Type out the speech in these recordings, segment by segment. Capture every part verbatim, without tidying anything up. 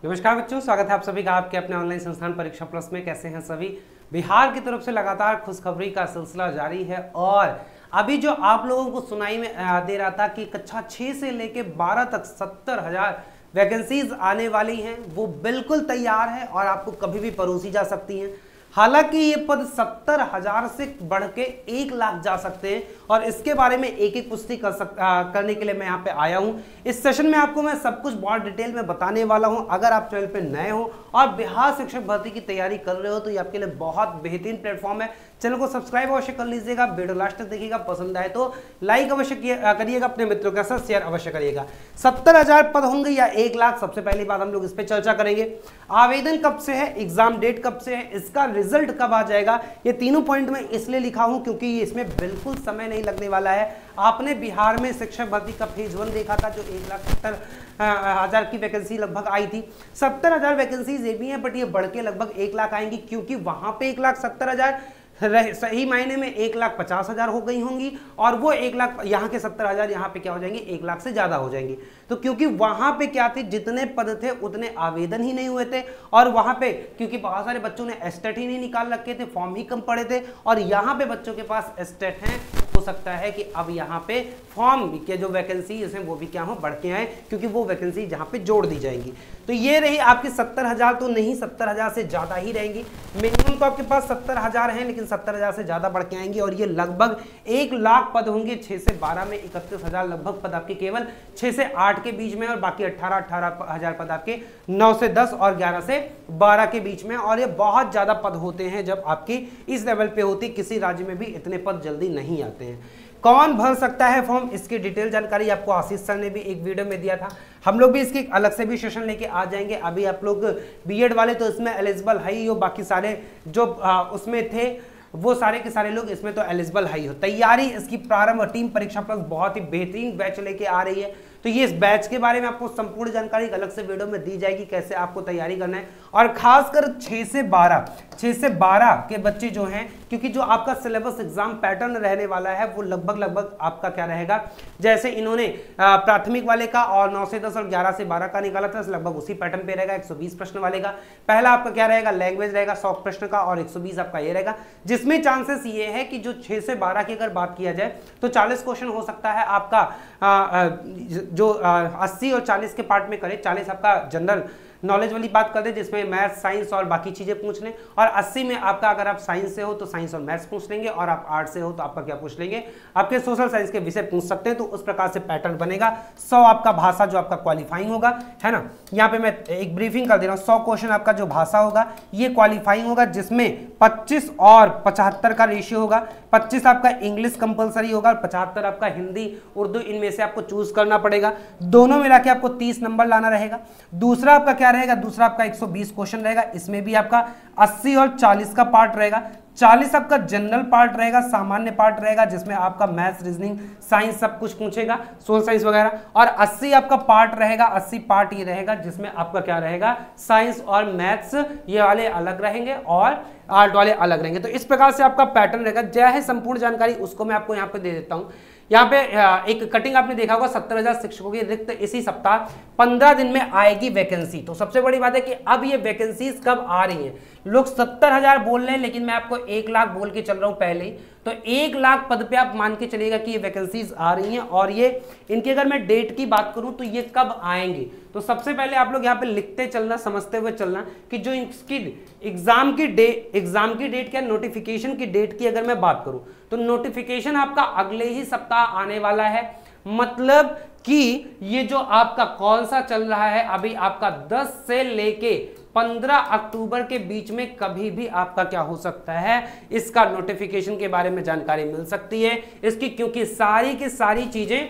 नमस्कार बच्चों, स्वागत है आप सभी का आपके अपने ऑनलाइन संस्थान परीक्षा प्लस में। कैसे हैं सभी? बिहार की तरफ से लगातार खुशखबरी का सिलसिला जारी है और अभी जो आप लोगों को सुनाई में दे रहा था कि कक्षा छह से लेके बारह तक सत्तर हजार वैकेंसीज आने वाली हैं, वो बिल्कुल तैयार है और आपको कभी भी परोसी जा सकती हैं। हालांकि ये पद सत्तर हजार से बढ़ के एक लाख जा सकते हैं और इसके बारे में एक एक पुष्टि कर सक, आ, करने के लिए मैं यहाँ पे आया हूँ। इस सेशन में आपको मैं सब कुछ बहुत डिटेल में बताने वाला हूँ। अगर आप चैनल पे नए हो और बिहार शिक्षक भर्ती की तैयारी कर रहे हो तो ये आपके लिए बहुत बेहतरीन प्लेटफॉर्म है। चैनल को सब्सक्राइब अवश्य कर लीजिएगा, वीडियो लास्ट तक देखिएगा, पसंद आए तो लाइक अवश्य करिएगा, अपने मित्रों के साथ शेयर अवश्य करिएगा। सत्तर हजार पद होंगे या एक लाख, सबसे पहली बात हम लोग इस पर चर्चा करेंगे। आवेदन कब से है, एग्जाम डेट कब से है, इसका रिजल्ट कब आ जाएगा, ये तीनों पॉइंट में इसलिए लिखा हूं क्योंकि इसमें बिल्कुल समय नहीं लगने वाला है। आपने बिहार में शिक्षक भर्ती का फेज वन देखा था जो एक लाख सत्तर हजार की वैकेंसी लगभग आई थी। सत्तर हजार वैकेंसीज ये भी है बट ये बढ़ के लगभग एक लाख आएंगी क्योंकि वहां पे एक लाख सत्तर हजार सही मायने में एक लाख पचास हजार हो गई होंगी और वो एक लाख यहाँ के सत्तर हजार यहाँ पे क्या हो जाएंगे, एक लाख से ज्यादा हो जाएंगे। तो क्योंकि वहां पे क्या थे, जितने पद थे उतने आवेदन ही नहीं हुए थे और वहां पे क्योंकि बहुत सारे बच्चों ने एस्टेट ही नहीं निकाल रखे थे, फॉर्म ही कम पड़े थे और यहाँ पे बच्चों के पास एस्टेट हैं, हो सकता है कि अब यहाँ पे फॉर्म के जो वैकेंसी हैं वो भी क्या हो, बढ़ के आए क्योंकि वो वैकेंसी जहाँ पे जोड़ दी जाएंगी। तो ये रही आपकी सत्तर हजार तो नहीं, सत्तर हजार से ज्यादा ही रहेंगी। मिनिमम तो आपके पास सत्तर हजार है लेकिन सत्तर हजार से ज्यादा बढ़ के आएंगी और ये लगभग एक लाख पद होंगे। छह से बारह में इकतीस हजार लगभग पद आपके केवल छह से आठ के बीच में और बाकी अट्ठारह अट्ठारह हजार पद आपके नौ से दस और ग्यारह से बारह के बीच में। और ये बहुत ज्यादा पद होते हैं जब आपकी इस लेवल पे होती, किसी राज्य में भी इतने पद जल्दी नहीं आते हैं। कौन भर सकता है फॉर्म, इसकी डिटेल जानकारी आपको आशीष सर ने भी एक वीडियो में दिया था। हम लोग भी इसकी अलग से भी सेशन लेके आ जाएंगे। अभी आप लोग बीएड वाले तो इसमें एलिजिबल है ही हो, बाकी सारे जो आ, उसमें थे वो सारे के सारे लोग इसमें तो एलिजिबल है ही हो। तैयारी इसकी प्रारंभ टीम परीक्षा प्लस बहुत ही बेहतरीन बैच लेके आ रही है। तो ये इस बैच के बारे में आपको संपूर्ण जानकारी अलग से वीडियो में दी जाएगी, कैसे आपको तैयारी करना है। और खासकर छह से बारह छह से बारह के बच्चे जो हैं, क्योंकि जो आपका सिलेबस एग्जाम पैटर्न रहने वाला है वो लगभग लगभग आपका क्या रहेगा, जैसे इन्होंने प्राथमिक वाले का और नौ से दस और ग्यारह से बारह का निकाला था, लगभग उसी पैटर्न पे रहेगा। एक सौ बीस प्रश्न वाले का पहला आपका क्या रहेगा, लैंग्वेज रहेगा सौ प्रश्न का और एक सौ बीस आपका ये रहेगा, जिसमें चांसेस ये है कि जो छह से बारह की अगर बात किया जाए तो चालीस क्वेश्चन हो सकता है आपका आ, आ, जो अस्सी और चालीस के पार्ट में करे। चालीस आपका जनरल नॉलेज वाली बात कर दे जिसमें मैथ्स साइंस और बाकी चीजें पूछ लें, और अस्सी में आपका अगर आप साइंस से हो तो साइंस और मैथ्स पूछ लेंगे और आप आर्ट से हो तो आपका क्या पूछ लेंगे, आपके सोशल साइंस के विषय पूछ सकते हैं। तो उस प्रकार से पैटर्न बनेगा। सौ आपका भाषा जो आपका क्वालिफाइंग होगा, है ना, यहाँ पे मैं एक ब्रीफिंग कर दे रहा हूँ। सौ क्वेश्चन आपका जो भाषा होगा ये क्वालिफाइंग होगा, जिसमें पच्चीस और पचहत्तर का रेशियो होगा। पच्चीस आपका इंग्लिश कंपलसरी होगा और पचहत्तर आपका हिंदी उर्दू, इनमें से आपको चूज करना पड़ेगा। दोनों मिला के आपको तीस नंबर लाना रहेगा। दूसरा आपका क्या रहेगा, दूसरा आपका एक सौ बीस क्वेश्चन रहेगा, इसमें भी आपका अस्सी और चालीस का पार्ट रहेगा। चालीस आपका जनरल पार्ट रहेगा, सामान्य पार्ट रहेगा, जिसमें आपका मैथ्स रीजनिंग साइंस सब कुछ पूछेगा, सोशल साइंस वगैरह। और अस्सी आपका पार्ट रहेगा, अस्सी पार्ट ये रहेगा जिसमें आपका क्या रहेगा, साइंस और मैथ्स ये वाले अलग रहेंगे और आर्ट वाले अलग रहेंगे। तो इस प्रकार से आपका पैटर्न रहेगा। जय है संपूर्ण जानकारी उसको मैं आपको यहाँ पे दे देता हूँ। यहाँ पे एक कटिंग आपने देखा होगा, सत्तर हजार शिक्षकों की रिक्त इसी सप्ताह पंद्रह दिन में आएगी वैकेंसी। तो सबसे बड़ी बात है कि अब ये वैकेंसीज कब आ रही हैं। लोग सत्तर हजार बोल रहे हैं लेकिन मैं आपको एक लाख बोल के चल रहा हूं पहले ही। तो एक लाख पद पे आप मान के चलिएगा कि ये वैकेंसीज आ रही हैं और ये इनकी अगर मैं डेट की बात करूं तो ये कब आएंगे। तो सबसे पहले आप लोग यहाँ पे लिखते चलना, समझते हुए चलना कि जो इसकी एग्जाम की डेट एग्जाम की डेट क्या, नोटिफिकेशन की डेट की अगर मैं बात करूं तो नोटिफिकेशन आपका अगले ही सप्ताह आने वाला है। मतलब कि ये जो आपका कौन सा चल रहा है अभी, आपका दस से लेके पंद्रह अक्टूबर के बीच में कभी भी आपका क्या हो सकता है, इसका नोटिफिकेशन के बारे में जानकारी मिल सकती है इसकी, क्योंकि सारी की सारी चीजें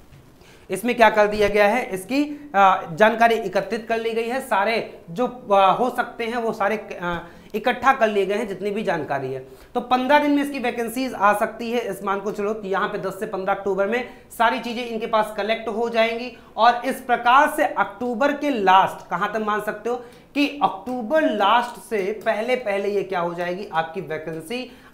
इसमें क्या कर दिया गया है, इसकी जानकारी एकत्रित कर ली गई है। सारे जो हो सकते हैं वो सारे इकट्ठा कर लिए गए हैं जितनी भी जानकारी है। तो पंद्रह दिन में इसकी वैकेंसीज आ सकती है, इस मान को चलो यहाँ पे दस से पंद्रह अक्टूबर में सारी चीजें इनके पास कलेक्ट हो जाएंगी और इस प्रकार से अक्टूबर के लास्ट, कहां तक मान सकते हो कि अक्टूबर लास्ट से पहले पहले ये क्या हो जाएगी, आपकी वैकेंसी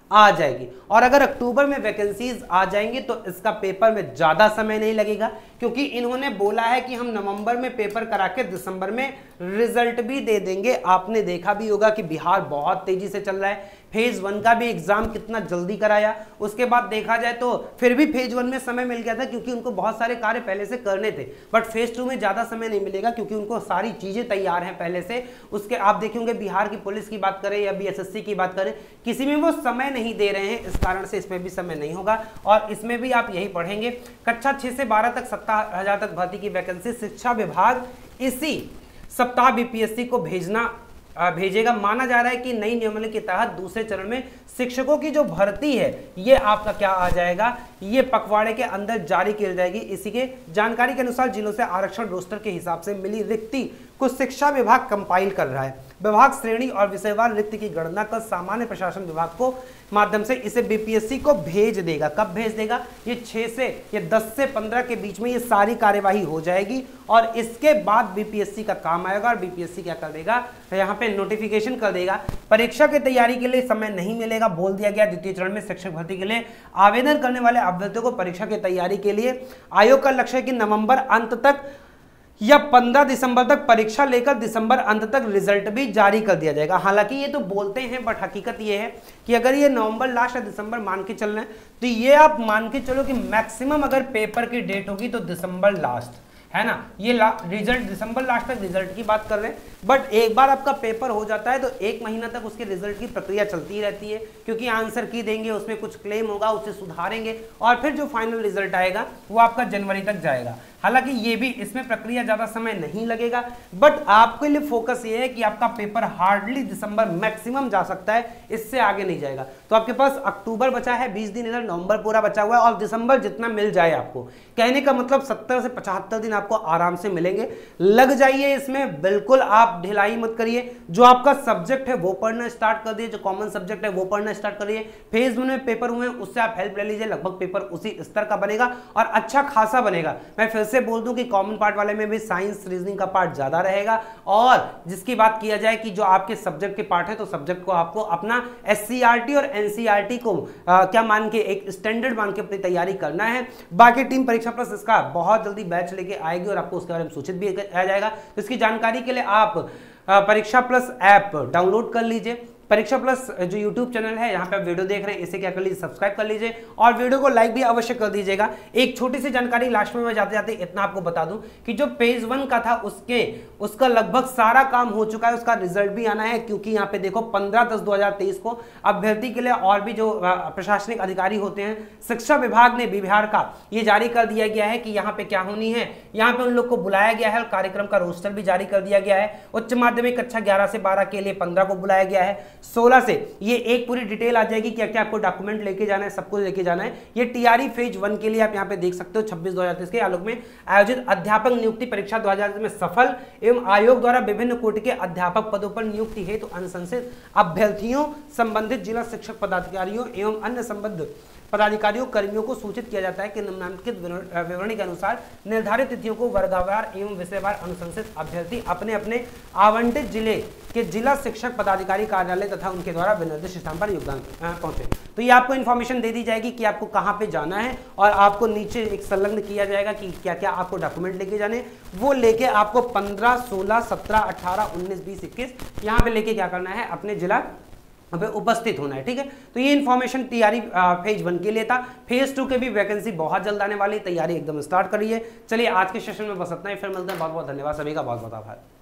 आ जाएगी। और अगर अक्टूबर में वैकेंसीज आ जाएंगी तो इसका पेपर में ज़्यादा समय नहीं लगेगा, क्योंकि इन्होंने बोला है कि हम नवंबर में पेपर करा के दिसंबर में रिजल्ट भी दे देंगे। आपने देखा भी होगा कि बिहार बहुत तेजी से चल रहा है, फेज वन का भी एग्जाम कितना जल्दी कराया, उसके बाद देखा जाए तो फिर भी फेज वन में समय मिल गया था क्योंकि उनको बहुत सारे कार्य पहले से करने थे, बट फेज टू में ज़्यादा समय नहीं मिलेगा क्योंकि उनको सारी चीज़ें तैयार हैं पहले से। उसके आप देखेंगे बिहार की पुलिस की बात करें या बीएसएससी की बात करें, किसी में वो समय नहीं दे रहे हैं, इस कारण से इसमें भी समय नहीं होगा। और इसमें भी आप यही पढ़ेंगे, कक्षा छः से बारह तक सत्तर हजार तक भर्ती की वैकेंसी शिक्षा विभाग इसी सप्ताह बीपीएससी को भेजना भेजेगा। माना जा रहा है कि नई नियमावली के तहत दूसरे चरण में शिक्षकों की जो भर्ती है ये आपका क्या आ जाएगा, ये पखवाड़े के अंदर जारी की जाएगी। इसी के जानकारी के अनुसार जिलों से आरक्षण रोस्टर के हिसाब से मिली रिक्ति को शिक्षा विभाग कंपाइल कर रहा है। विभाग श्रेणी और विषयवार रिक्ति की गणना कर सामान्य प्रशासन विभाग को माध्यम से इसे बीपीएससी को भेज देगा। कब भेज देगा? ये छह से या दस से पंद्रह के बीच में ये सारी कार्यवाही हो जाएगी और इसके बाद बीपीएससी का काम आएगा और बीपीएससी क्या कर देगा, यहाँ पे नोटिफिकेशन कर देगा। परीक्षा की तैयारी के लिए समय नहीं मिलेगा, बोल दिया गया। द्वितीय चरण में शिक्षक भर्ती के लिए आवेदन करने वाले अभ्यर्थियों को परीक्षा की तैयारी के लिए आयोग का लक्ष्य है कि नवंबर अंत तक या पंद्रह दिसंबर तक परीक्षा लेकर दिसंबर अंत तक रिजल्ट भी जारी कर दिया जाएगा। हालांकि ये तो बोलते हैं, बट हकीकत ये है कि अगर ये नवंबर लास्ट या दिसंबर मान के चल रहे हैं तो ये आप मान के चलो कि मैक्सिमम अगर पेपर की डेट होगी तो दिसंबर लास्ट, है ना। ये रिजल्ट दिसंबर लास्ट तक रिजल्ट की बात कर रहे हैं, बट एक बार आपका पेपर हो जाता है तो एक महीना तक उसके रिजल्ट की प्रक्रिया चलती रहती है, क्योंकि आंसर की देंगे, उसमें कुछ क्लेम होगा, उसे सुधारेंगे और फिर जो फाइनल रिजल्ट आएगा वो आपका जनवरी तक जाएगा। हालांकि ये भी इसमें प्रक्रिया ज़्यादा समय नहीं लगेगा, बट आपके लिए फोकस ये है कि आपका पेपर हार्डली दिसंबर मैक्सिमम जा सकता है, इससे आगे नहीं जाएगा। तो आपके पास अक्टूबर बचा है, बीस दिन, इधर नवंबर पूरा बचा हुआ है और दिसंबर जितना मिल जाए आपको, कहने का मतलब सत्तर से पचहत्तर दिन आपको आराम से मिलेंगे। लग जाइए इसमें, बिल्कुल आप ढिलाई मत करिए। जो आपका सब्जेक्ट है वो पढ़ना स्टार्ट कर दिए, जो कॉमन सब्जेक्ट है वो पढ़ना स्टार्ट करिए। फेज वन में पेपर हुए उससे आप हेल्प ले लीजिए, लगभग पेपर उसी स्तर का बनेगा और अच्छा खासा बनेगा। मैं फिर से बोल दूं कि कॉमन पार्ट वाले में भी साइंस रीजनिंग का पार्ट ज्यादा रहेगा, और जिसकी बात किया जाए कि जो आपके सब्जेक्ट के पार्ट है तो सब्जेक्ट को आपको अपना एससीईआरटी और एनसीईआरटी को आ, क्या मान के एक स्टैंडर्ड मान के अपनी तैयारी करना है। बाकी टीम परीक्षा प्लस इसका बहुत जल्दी बैच लेके आएगी और आपको उसके बारे में सूचित भी किया जाएगा। तो इसकी जानकारी के लिए आप परीक्षा प्लस ऐप डाउनलोड कर लीजिए। परीक्षा प्लस जो यूट्यूब चैनल है, यहाँ पे आप वीडियो देख रहे हैं, इसे क्या कर लीजिए, सब्सक्राइब कर लीजिए और वीडियो को लाइक भी अवश्य कर दीजिएगा। एक छोटी सी जानकारी लास्ट में मैं जाते जाते इतना आपको बता दूं कि जो पेज वन का था उसके उसका लगभग सारा काम हो चुका है, उसका रिजल्ट भी आना है, क्योंकि यहाँ पे देखो पंद्रह दस दो हजार तेईस को अभ्यर्थी के लिए और भी जो प्रशासनिक अधिकारी होते हैं, शिक्षा विभाग ने बिहार का ये जारी कर दिया गया है कि यहाँ पे क्या होनी है, यहाँ पे उन लोग को बुलाया गया है और कार्यक्रम का रोस्टर भी जारी कर दिया गया है। उच्च माध्यमिक कक्षा ग्यारह से बारह के लिए पंद्रह को बुलाया गया है, सोलह से ये एक पूरी डिटेल आ जाएगी, क्या क्या आपको डॉक्यूमेंट लेके जाना है, सब कुछ लेके जाना है। ये टीआरई फेज वन के लिए आप यहाँ पे देख सकते हो, छब्बीस दो हजार तेईस के आलोक में आयोजित अध्यापक नियुक्ति परीक्षा दो हजार में सफल एवं आयोग द्वारा विभिन्न कोटि के अध्यापक पदों पर नियुक्ति हेतु तो अनुशंसित अभ्यर्थियों, संबंधित जिला शिक्षक पदाधिकारियों एवं अन्य संबद्ध पदाधिकारियों कर्मियों को सूचित किया जाता है कि निम्नलिखित विवरणी के अनुसार निर्धारित तिथियों को वर्गवार एवं विषयवार अनुशंसित अभ्यर्थी अपने अपने आवंटित जिले के जिला शिक्षक पदाधिकारी कार्यालय तथा उनके द्वारा विनिर्दिष्ट स्थान पर योगदान पहुंचे। तो ये आपको इन्फॉर्मेशन दे दी जाएगी कि आपको कहाँ पे जाना है और आपको नीचे एक संलग्न किया जाएगा कि क्या क्या आपको डॉक्यूमेंट लेके जाने, वो लेके आपको पंद्रह सोलह सत्रह अठारह उन्नीस बीस इक्कीस यहाँ पे लेके क्या करना है, अपने जिला पे उपस्थित होना है। ठीक है, तो ये इन्फॉर्मेशन तैयारी फेज वन के लिए था। फेज टू के भी वैकेंसी बहुत जल्द आने वाली, तैयारी एकदम स्टार्ट करिए। चलिए आज के सेशन में बस इतना ही, फिर मिलते हैं। बहुत बहुत धन्यवाद सभी का, बहुत बहुत आभार।